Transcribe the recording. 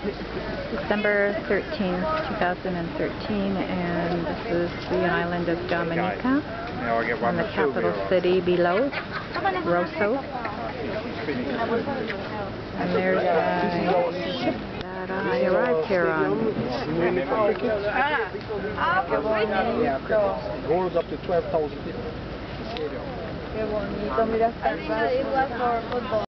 December 13th, 2013, and this is the island of Dominica, and the capital city below, Roseau. And there's a ship that I arrived here on. Goes up to 12,000 people.